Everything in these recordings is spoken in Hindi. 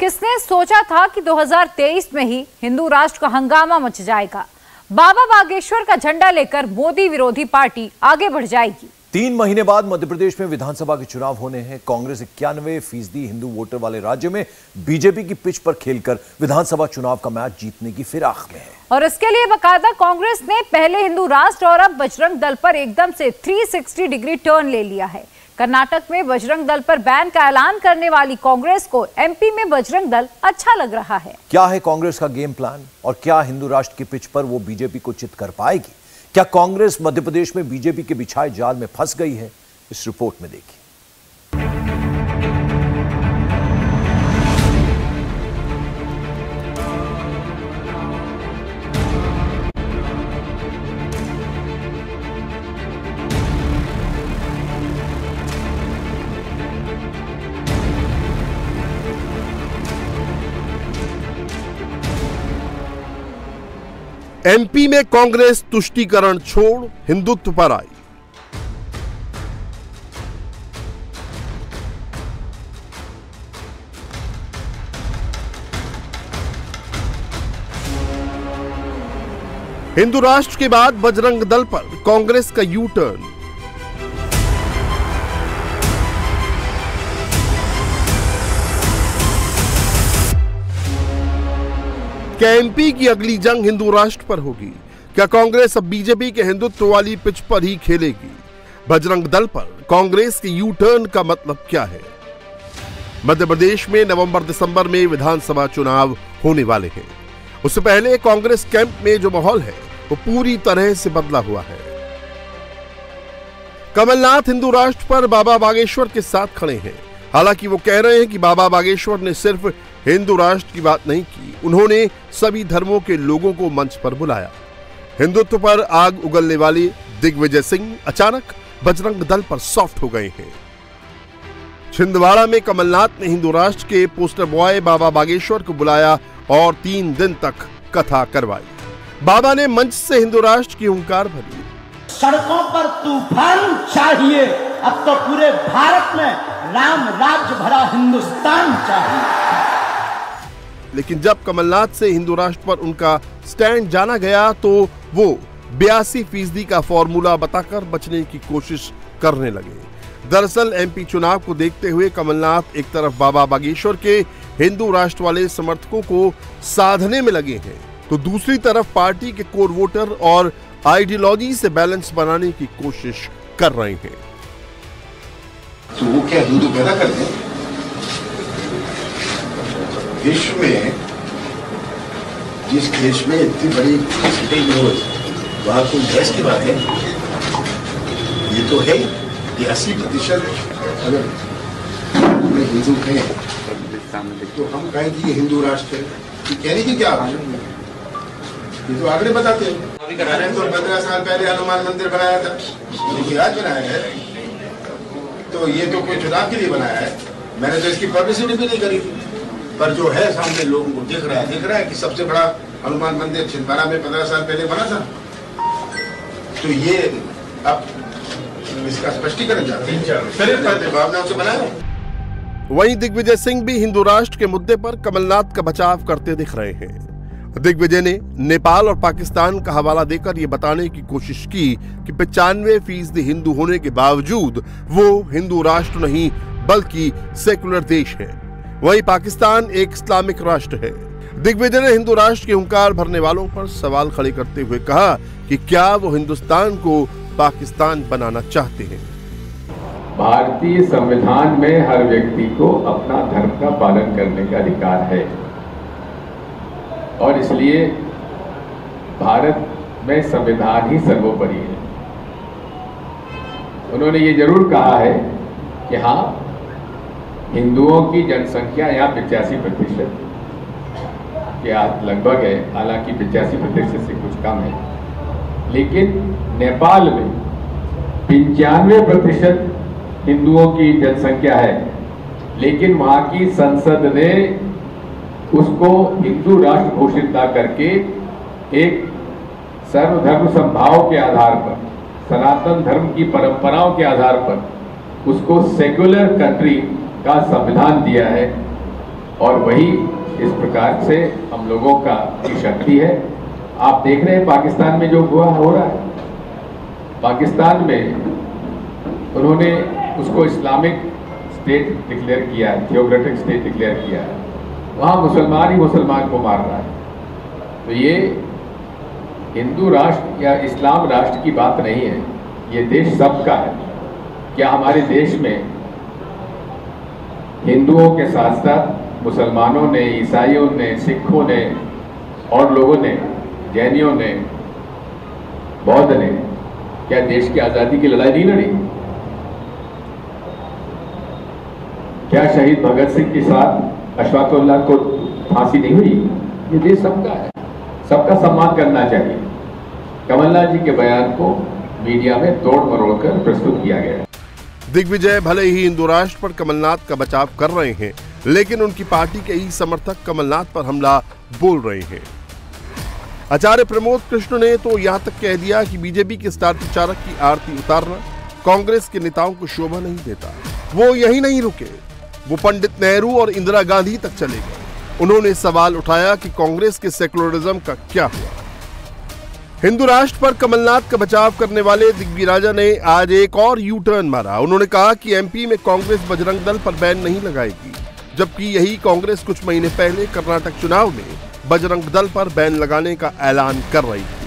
किसने सोचा था कि 2023 में ही हिंदू राष्ट्र का हंगामा मच जाएगा। बाबा बागेश्वर का झंडा लेकर मोदी विरोधी पार्टी आगे बढ़ जाएगी। 3 महीने बाद मध्य प्रदेश में विधानसभा के चुनाव होने हैं। कांग्रेस 91% हिंदू वोटर वाले राज्य में बीजेपी की पिच पर खेलकर विधानसभा चुनाव का मैच जीतने की फिराक में है। और इसके लिए बाकायदा कांग्रेस ने पहले हिंदू राष्ट्र और अब बजरंग दल पर एकदम से 360 डिग्री टर्न ले लिया है। कर्नाटक में बजरंग दल पर बैन का ऐलान करने वाली कांग्रेस को एमपी में बजरंग दल अच्छा लग रहा है। क्या है कांग्रेस का गेम प्लान और क्या हिंदू राष्ट्र की पिच पर वो बीजेपी को चित कर पाएगी? क्या कांग्रेस मध्य प्रदेश में बीजेपी के बिछाए जाल में फंस गई है? इस रिपोर्ट में देखिए। एमपी में कांग्रेस तुष्टीकरण छोड़ हिंदुत्व पर आई। हिंदू राष्ट्र के बाद बजरंग दल पर कांग्रेस का यू टर्न। क्या एमपी की अगली जंग हिंदू राष्ट्र पर होगी? क्या कांग्रेस अब बीजेपी के हिंदुत्व वाली पिच पर ही खेलेगी? बजरंग दल पर कांग्रेस के यू टर्न का मतलब क्या है? मध्य प्रदेश में नवंबर-दिसंबर में विधानसभा चुनाव होने वाले हैं। उससे पहले कांग्रेस कैंप में जो माहौल है वो पूरी तरह से बदला हुआ है। कमलनाथ हिंदू राष्ट्र पर बाबा बागेश्वर के साथ खड़े हैं। हालांकि वो कह रहे हैं कि बाबा बागेश्वर ने सिर्फ हिंदू राष्ट्र की बात नहीं की, उन्होंने सभी धर्मों के लोगों को मंच पर बुलाया। हिंदुत्व पर आग उगलने वाले दिग्विजय सिंह अचानक बजरंग दल पर सॉफ्ट हो गए हैं। छिंदवाड़ा में कमलनाथ ने हिंदू राष्ट्र के पोस्टर बॉय बाबा बागेश्वर को बुलाया और 3 दिन तक कथा करवाई। बाबा ने मंच से हिंदू राष्ट्र की हुंकार भरी। सड़कों पर तूफान चाहिए, अब तो पूरे भारत में राम राज्य भरा हिंदुस्तान चाहिए। लेकिन जब कमलनाथ से हिंदू राष्ट्र पर उनका स्टैंड जाना गया तो वो 82% का फॉर्मूला बताकर बचने की कोशिश करने लगे। दरअसल एमपी चुनाव को देखते हुए कमलनाथ एक तरफ बाबा बागेश्वर के हिंदू राष्ट्र वाले समर्थकों को साधने में लगे हैं, तो दूसरी तरफ पार्टी के कोर वोटर और आइडियोलॉजी से बैलेंस बनाने की कोशिश कर रहे हैं। तो वो क्या हिंदू पैदा करते हैं? विश्व में जिस देश में इतनी बड़ी वहां कोई देश की बात है? ये तो है, ये 80% अगर हिंदू हैं तो हम कहें कि ये हिंदू राष्ट्र है, ये कहने की क्या आवश्यकता है? ये तो आंकड़े बताते हैं। मैंने तो 15 साल पहले हनुमान मंदिर बनाया था, लेकिन आज बनाया है तो ये तो कोई चुनाव के लिए बनाया है। मैंने तो इसकी पब्लिसिटी भी नहीं करी थी, पर जो है सामने लोगों को दिख रहा है कि सबसे बड़ा हनुमान मंदिर छिंदवाड़ा में 15 साल पहले बना था। तो ये अब इसका स्पष्टीकरण चाहते हैं, भावना से बनाया। वहीं दिग्विजय सिंह भी हिंदू राष्ट्र के मुद्दे पर कमलनाथ का बचाव करते दिख रहे हैं। दिग्विजय ने नेपाल और पाकिस्तान का हवाला देकर यह बताने की कोशिश की कि 95% हिंदू होने के बावजूद वो हिंदू राष्ट्र नहीं बल्कि सेकुलर देश है। वहीं पाकिस्तान एक इस्लामिक राष्ट्र है। दिग्विजय ने हिंदू राष्ट्र की हुंकार भरने वालों पर सवाल खड़े करते हुए कहा कि क्या वो हिंदुस्तान को पाकिस्तान बनाना चाहते हैं? भारतीय संविधान में हर व्यक्ति को अपना धर्म का पालन करने का अधिकार है और इसलिए भारत में संविधान ही सर्वोपरि है। उन्होंने ये जरूर कहा है कि हाँ, हिंदुओं की जनसंख्या यहाँ 85% के लगभग है, हालांकि 85% से कुछ कम है, लेकिन नेपाल में 95% हिंदुओं की जनसंख्या है, लेकिन वहाँ की संसद ने उसको हिंदू राष्ट्र घोषित न करके एक सर्वधर्म समभाव के आधार पर, सनातन धर्म की परंपराओं के आधार पर उसको सेक्युलर कंट्री का संविधान दिया है और वही इस प्रकार से हम लोगों का की शक्ति है। आप देख रहे हैं पाकिस्तान में जो हुआ हो रहा है, पाकिस्तान में उन्होंने उसको इस्लामिक स्टेट डिक्लेयर किया है, थियोक्रेटिक स्टेट डिक्लेयर किया है। वहाँ मुसलमान ही मुसलमान को मार रहा है। तो ये हिंदू राष्ट्र या इस्लाम राष्ट्र की बात नहीं है, ये देश सबका है। क्या हमारे देश में हिंदुओं के साथ साथ मुसलमानों ने, ईसाइयों ने, सिखों ने और लोगों ने, जैनियों ने, बौद्ध ने क्या देश की आज़ादी की लड़ाई नहीं लड़ी? क्या शहीद भगत सिंह के साथ अशफाकुल्लाह को फांसी नहीं हुई? ये देश सबका है, सबका सम्मान करना चाहिए। कमलनाथ जी के बयान को मीडिया में तोड़ मरोड़ कर प्रस्तुत किया गया है। दिग्विजय भले ही हिंदू राष्ट्र पर कमलनाथ का बचाव कर रहे हैं, लेकिन उनकी पार्टी के ही समर्थक कमलनाथ पर हमला बोल रहे हैं। आचार्य प्रमोद कृष्ण ने तो यहां तक कह दिया कि बीजेपी के स्टार प्रचारक की आरती उतारना कांग्रेस के नेताओं को शोभा नहीं देता। वो यही नहीं रुके, वो पंडित नेहरू और इंदिरा गांधी तक चले गए। उन्होंने सवाल उठाया कि कांग्रेस के सेकुलरिज्म का क्या हुआ। हिंदू राष्ट्र पर कमलनाथ का बचाव करने वाले दिग्विजय ने आज एक और यू टर्न मारा। उन्होंने कहा कि एमपी में कांग्रेस बजरंग दल पर बैन नहीं लगाएगी, जबकि यही कांग्रेस कुछ महीने पहले कर्नाटक चुनाव में बजरंग दल पर बैन लगाने का ऐलान कर रही थी।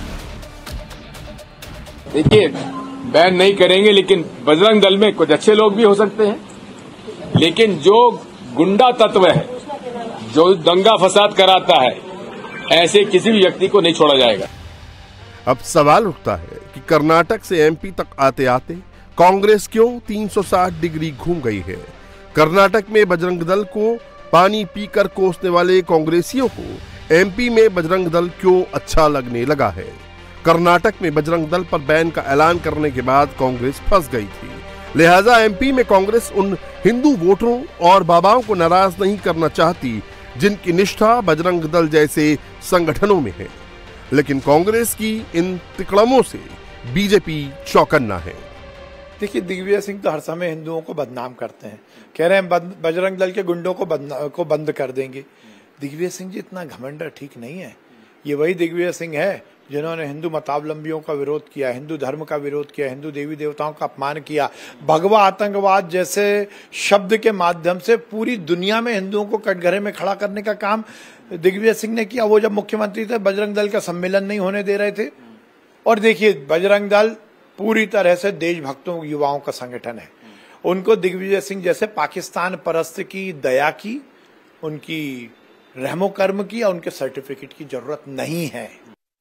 देखिए, बैन नहीं करेंगे, लेकिन बजरंग दल में कुछ अच्छे लोग भी हो सकते हैं, लेकिन जो गुंडा तत्व है, जो दंगा फसाद कराता है, ऐसे किसी भी व्यक्ति को नहीं छोड़ा जाएगा। अब सवाल उठता है कि कर्नाटक से एमपी तक आते आते कांग्रेस क्यों 360 डिग्री घूम गई है। कर्नाटक में बजरंग दल को पानी पीकर कोसने वाले कांग्रेसियों को एमपी में बजरंग दल क्यों अच्छा लगने लगा है। कर्नाटक में बजरंग दल पर बैन का ऐलान करने के बाद कांग्रेस फंस गई थी, लिहाजा एमपी में कांग्रेस उन हिंदू वोटरों और बाबाओं को नाराज नहीं करना चाहती जिनकी निष्ठा बजरंग दल जैसे संगठनों में है। लेकिन कांग्रेस की इन तिकड़मों से बीजेपी चौकन्ना है। देखिए, दिग्विजय सिंह तो हर समय हिंदुओं को बदनाम करते हैं, कह रहे हैं बजरंग दल के गुंडों को बंद कर देंगे। दिग्विजय सिंह जी इतना घमंड ठीक नहीं है। ये वही दिग्विजय सिंह है जिन्होंने हिंदू मतावलंबियों का विरोध किया, हिंदू धर्म का विरोध किया, हिंदू देवी देवताओं का अपमान किया, भगवा आतंकवाद जैसे शब्द के माध्यम से पूरी दुनिया में हिंदुओं को कटघरे में खड़ा करने का काम दिग्विजय सिंह ने किया। वो जब मुख्यमंत्री थे, बजरंग दल का सम्मेलन नहीं होने दे रहे थे। और देखिए, बजरंग दल पूरी तरह से देशभक्तों युवाओं का संगठन है। उनको दिग्विजय सिंह जैसे पाकिस्तान परस्त की दया की, उनकी रहमो कर्म की या उनके सर्टिफिकेट की जरूरत नहीं है।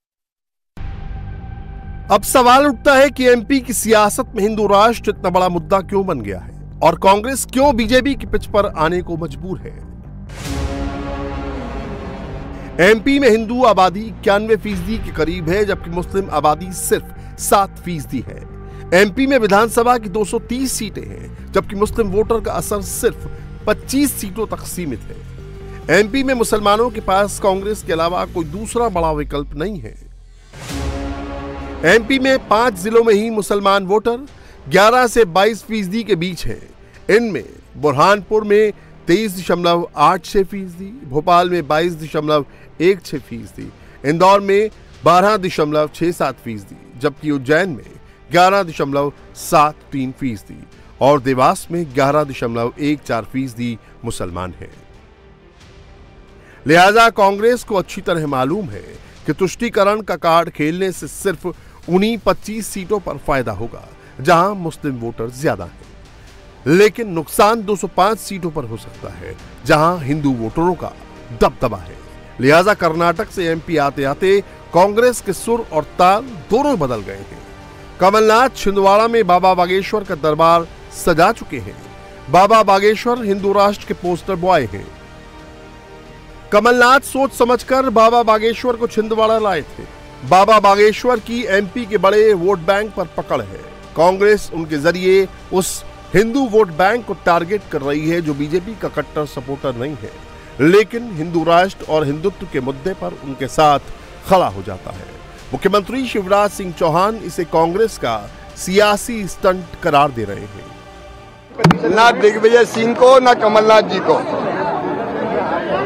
अब सवाल उठता है कि एमपी की सियासत में हिंदू राष्ट्र इतना बड़ा मुद्दा क्यों बन गया है और कांग्रेस क्यों बीजेपी की पिच पर आने को मजबूर है। एमपी में हिंदू आबादी 91% के करीब है, जबकि मुस्लिम आबादी सिर्फ 7% है। एमपी में विधानसभा की 230 सीटें हैं, जबकि मुस्लिम वोटर का असर सिर्फ 25 सीटों तक सीमित है। एमपी में मुसलमानों के पास कांग्रेस के अलावा कोई दूसरा बड़ा विकल्प नहीं है। एमपी में 5 जिलों में ही मुसलमान वोटर 11 से 22% के बीच हैं। इनमें बुरहानपुर में 23.86%, भोपाल में 22.16%, इंदौर में 12.67%, जबकि उज्जैन में 11.73% और देवास में 11.14% मुसलमान हैं। लिहाजा कांग्रेस को अच्छी तरह मालूम है कि तुष्टीकरण का कार्ड खेलने से सिर्फ उन्हीं 25 सीटों पर फायदा होगा जहां मुस्लिम वोटर ज्यादा हैं, लेकिन नुकसान 205 सीटों पर हो सकता है जहां हिंदू वोटरों का दबदबा है। लिहाजा कर्नाटक से एमपी आते आते कांग्रेस के सुर और ताल दोनों बदल गए हैं। कमलनाथ छिंदवाड़ा में बाबा बागेश्वर का दरबार सजा चुके हैं। बाबा बागेश्वर हिंदू राष्ट्र के पोस्टर बॉय हैं। कमलनाथ सोच समझकर बाबा बागेश्वर को छिंदवाड़ा लाए थे। बाबा बागेश्वर की एमपी के बड़े वोट बैंक पर पकड़ है। कांग्रेस उनके जरिए उस हिंदू वोट बैंक को टारगेट कर रही है जो बीजेपी का कट्टर सपोर्टर नहीं है, लेकिन हिंदू राष्ट्र और हिंदुत्व के मुद्दे पर उनके साथ खड़ा हो जाता है। मुख्यमंत्री शिवराज सिंह चौहान इसे कांग्रेस का सियासी स्टंट करार दे रहे हैं। ना दिग्विजय सिंह को ना कमलनाथ जी को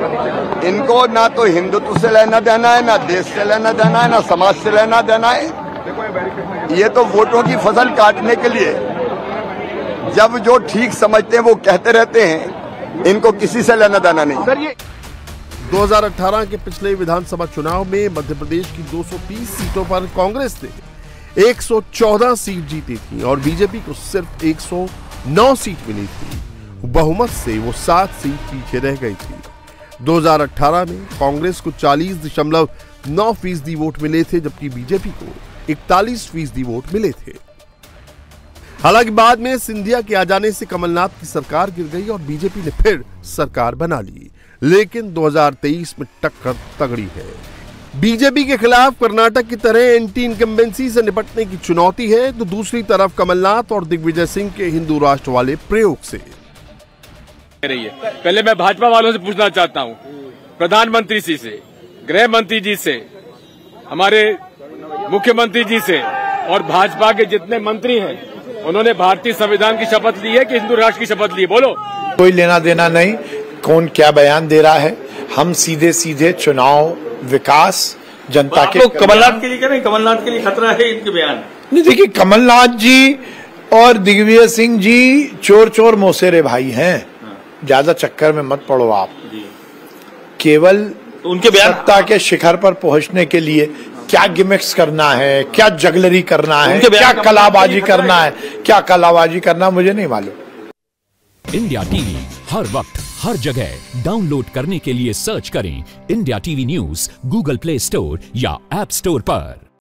इनको ना तो हिंदुत्व से लेना देना है, ना देश से लेना देना है, ना समाज से लेना देना है। ये तो वोटों की फसल काटने के लिए जब जो ठीक समझते हैं वो कहते रहते हैं, इनको किसी से लेना देना नहीं। सर, ये 2018 के पिछले विधानसभा चुनाव में मध्य प्रदेश की 230 सीटों पर कांग्रेस ने 114 सीट जीती थी और बीजेपी को सिर्फ 109 सीट मिली थी। बहुमत से वो 7 सीट पीछे रह गई थी। 2018 में कांग्रेस को 40.9% वोट मिले थे, जबकि बीजेपी को 41% वोट मिले थे। हालांकि बाद में सिंधिया के आ जाने से कमलनाथ की सरकार गिर गई और बीजेपी ने फिर सरकार बना ली, लेकिन 2023 में टक्कर तगड़ी है। बीजेपी के खिलाफ कर्नाटक की तरह एंटी इनकम्बेंसी से निपटने की चुनौती है, तो दूसरी तरफ कमलनाथ और दिग्विजय सिंह के हिंदू राष्ट्र वाले प्रयोग से रही है। पहले मैं भाजपा वालों से पूछना चाहता हूं, प्रधानमंत्री जी से, गृह मंत्री जी से, हमारे मुख्यमंत्री जी से और भाजपा के जितने मंत्री हैं, उन्होंने भारतीय संविधान की शपथ ली है कि हिंदू राष्ट्र की शपथ ली है? बोलो। कोई लेना देना नहीं कौन क्या बयान दे रहा है। हम सीधे सीधे चुनाव, विकास, जनता के। कमलनाथ के लिए क्या नहीं, कमलनाथ के लिए खतरा है इनके बयान? नहीं, देखिए कमलनाथ जी और दिग्विजय सिंह जी चोर चोर मौसेरे भाई हैं, ज्यादा चक्कर में मत पड़ो आप। केवल तो उनके बयान सत्ता के शिखर पर पहुंचने के लिए क्या गिमिक्स करना है, क्या जगलरी करना है, क्या कलाबाजी करना है, क्या कलाबाजी करना मुझे नहीं मालूम। इंडिया टीवी हर वक्त हर जगह डाउनलोड करने के लिए सर्च करें India TV news Google Play Store या ऐप स्टोर पर।